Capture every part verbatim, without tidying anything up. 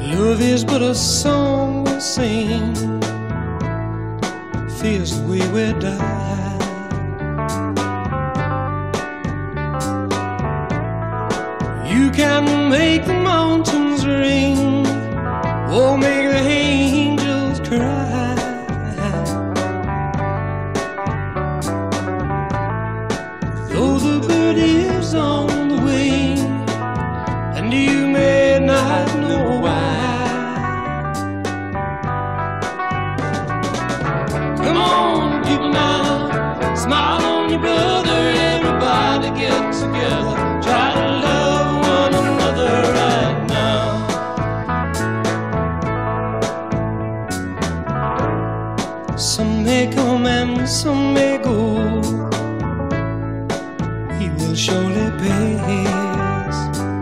Love is but a song we sing, feels the way we die. You can make the mountains ring, or make the angels cry. Though the bird is on the wing, and you may not know why. Come on, people now, smile on your brother. Everybody get together, try to love one another right now. Some may come and some may go, we will surely pass.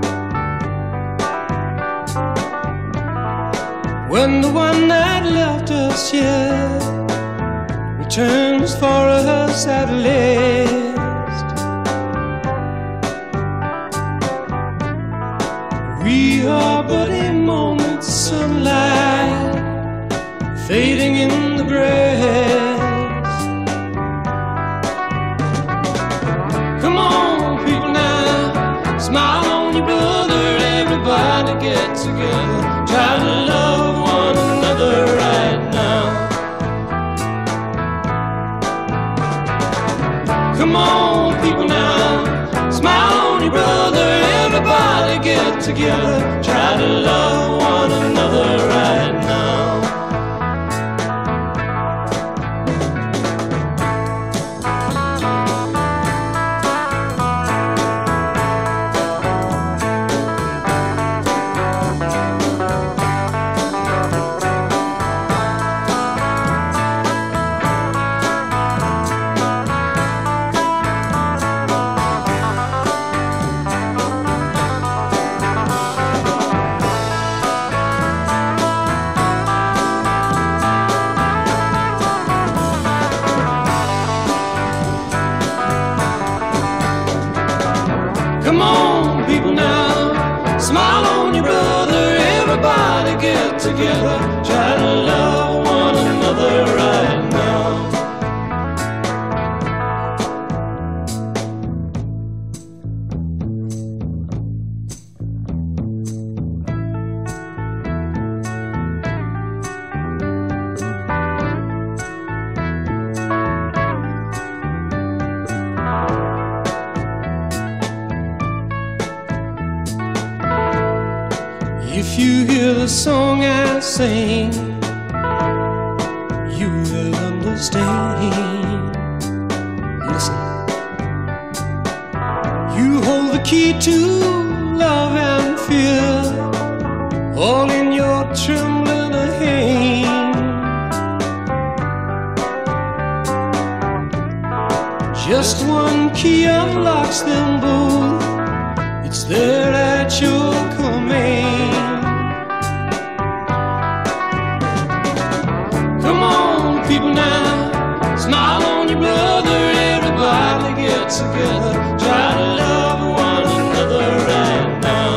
When the one that left us here returns for us at last, we are but a moment's sunlight fading in the grass. Come on, people now, smile on your brother. Everybody get together, try to love one another right now. Come on, people now, smile on your brother. Everybody get together, try to love one another right now. Come on, people now, smile on your brother. Everybody get together, try to love one another right now. If you hear the song I sing, you will understand. Listen, you hold the key to love and fear, all in your trembling hand. Just one key unlocks them both, it's there at your command. Come on, people now, smile on your brother. Everybody get together, try to love one another right now.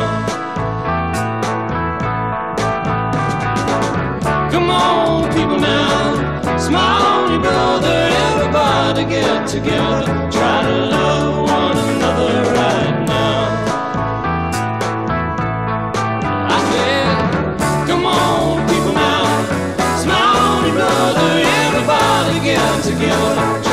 Come on, people now, smile on your brother. Everybody get together, try to love one another right now. I said, come on, people now, smile on your brother. Everybody get together.